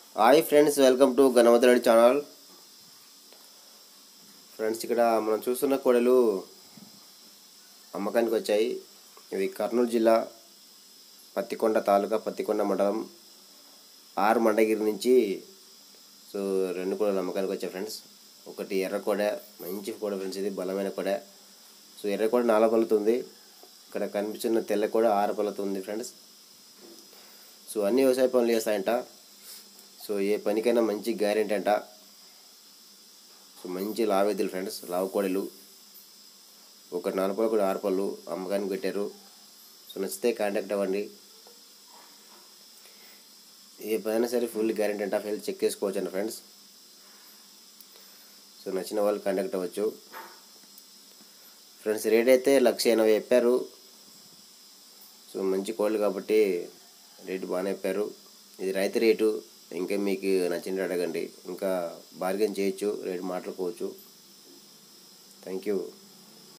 Hi friends, welcome to Ganapathi Reddy channel. Friends, ఇక్కడ మనం చూస్తున్న కోడలు అమ్మకానికి వచ్చాయి. ఇవి కర్నూలు జిల్లా పత్తికొండ తాలూకా పత్తికొండ మండలం ఆర్ మండగిరి నుంచి రెండు కోడలు అమ్మకానికి వచ్చాయి ఫ్రెండ్స్. ఒకటి ఎర్ర కోడ, మంచి కోడ ఫ్రెండ్స్, ఇది బలమైన కోడ. ఎర్ర కోడ 4 పళ్ళుతుంది. ఇక్కడ కనిపిస్తున్న తెల్ల కోడ 6 పళ్ళుతుంది ఫ్రెండ్స్. అన్ని వ్యవసాయ పనులు చేస్తాయంట. ఏ పనికైనా మంచి గ్యారెంటీ అంట. మంచి లావేద్దులు ఫ్రెండ్స్, లావు కోడలు. ఒకటి 4 పళ్ళు, ఒకటి 6 పళ్ళు అమ్మకానికి పెట్టారు. నచ్చితే కాంటాక్ట్ అవ్వండి. ఏ పైన సరే ఫుల్ గ్యారెంటీ అంట. హెల్త్ చెక్ చేసుకోవచ్చు అంట ఫ్రెండ్స్. నచ్చిన వాళ్ళు కాంటాక్ట్ అవ్వచ్చు ఫ్రెండ్స్. రేట్ అయితే 1,80,000 చెప్పారు. మంచి కోళ్ళు కాబట్టి రేటు బాగానే చెప్పారు. ఇది రైతు రేటు. ఇంకా మీకు నచ్చింది అడగండి, ఇంకా బార్గెన్ చేయొచ్చు, రేటు మాట్లాడుకోవచ్చు. Thank you.